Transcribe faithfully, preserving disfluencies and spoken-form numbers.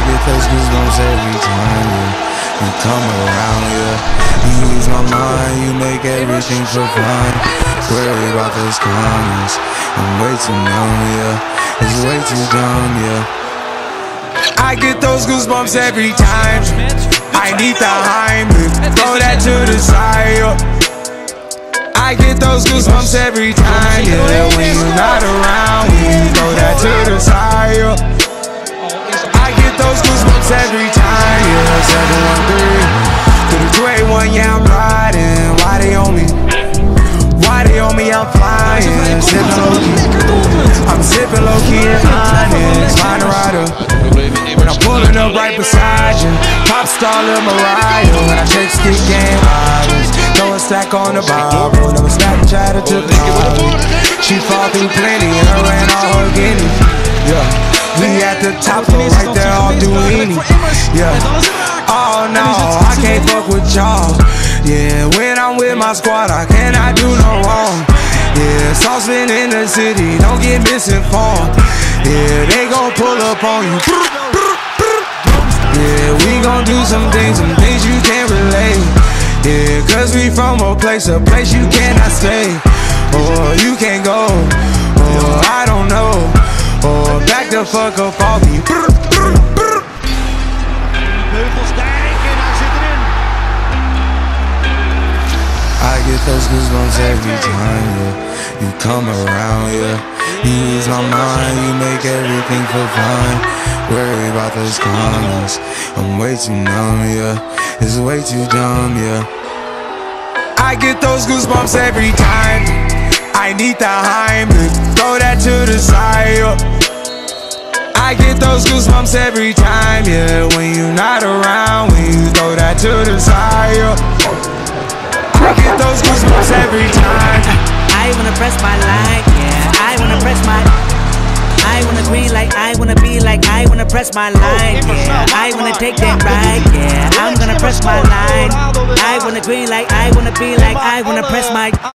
get those goosebumps every time, yeah. You come around, yeah. You ease my mind, you make everything feel fine. Worry about those comments, I'm way too numb, yeah. It's way too dumb, yeah. I get those goosebumps every time. I need the Heimlich, throw that to the side, yeah. I get those goosebumps every time, yeah. When you're not around, when you throw that to the side, yeah. I get those goosebumps every time, yeah. seven one three to the two eight one, yeah, I'm riding. Why they on me? Why they on me? I'm flying, sipping low-key. I'm sipping low-key and honest, find a rider. When I'm pulling up right beside you, pop star Lil Mariah. When I check stick game hours, throw a stack on the Bible. Never Snapchat or took Molly. She fall through plenty, her and all her guineas. Yeah, we at the top, though, right there off Duini. Yeah, oh no, I can't fuck with y'all. Yeah, when I'm with my squad, I cannot do no wrong. Yeah, saucepan in the city, don't get misinformed. Yeah, they gon' pull up on you. Yeah, we gon' do some things, some things you can't relate. Yeah, cause we from a place, a place you cannot stay. Or you can't go, or I don't know. Or back the fuck up off me. I get those goosebumps every time, yeah. You come around, yeah. You ease my mind, you make everything feel fine. Worry about those comments, I'm way too numb, yeah. It's way too dumb, yeah. I get those goosebumps every time. I need the Heimlich, throw that to the side, yeah. I get those goosebumps every time, yeah. When you're not around, when you throw that to the side, yeah. I get those goosebumps every time. I wanna press my line, yeah. I wanna press my. I wanna agree like I wanna be like I wanna press my line, yeah. I wanna take that ride, yeah. I'm gonna press my line. I wanna agree like I wanna be like I wanna press my.